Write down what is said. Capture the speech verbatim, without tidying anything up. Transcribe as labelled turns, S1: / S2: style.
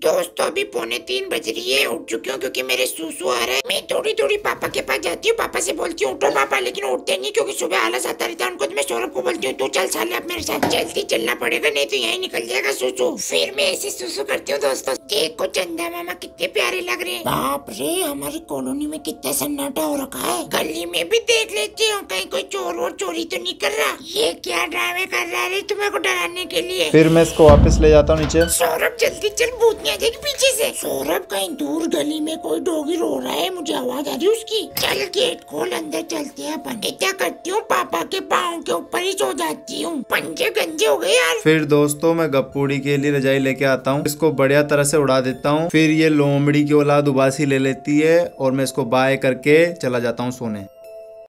S1: दोस्तों अभी पौने तीन बज रही है, उठ चुकी हूँ क्योंकि मेरे सूसू आ रहा है। मैं थोड़ी थोड़ी पापा के पास जाती हूँ, पापा से बोलती हूँ उठो पापा, लेकिन उठते नहीं क्योंकि सुबह आलस आता रहता है उनको। तो मैं सौरभ को बोलती हूँ तू चल साले अब मेरे साथ, जल्दी चलना पड़ेगा नहीं तो यहीं निकल जाएगा सूसू। फिर मैं ऐसे सूसू करती हूँ। दोस्तों देखो चंदा मामा कितने प्यारे लग रहे हैं। बाप रे हमारी कॉलोनी में कितना सन्नाटा हो रखा है। गली में भी देख लेती हूँ कहीं कोई चोर और चोरी तो नहीं कर रहा। ये क्या ड्रामे कर रहा है तुम्हें को डराने के लिए।
S2: फिर मैं इसको वापस ले जाता हूँ नीचे।
S1: सौरभ जल्दी चल, भूतनी आ जाएगी पीछे से। सौरभ कहीं दूर गली में कोई डॉगी रो रहा है, मुझे आवाज आ रही है उसकी। चल गेट खोल, अंदर चलते हैं अपन। क्या करती हूँ पापा के पाँव के ऊपर ही सो जाती हूँ, पंजे गंजे हो गए यार।
S2: फिर दोस्तों मैं गप्पूड़ी के लिए रजाई लेके आता हूँ, इसको बढ़िया तरह से उड़ा देता हूँ। फिर ये लोमड़ी की औलाद उबासी ले लेती है और मैं इसको बाय करके चला जाता हूँ सोने।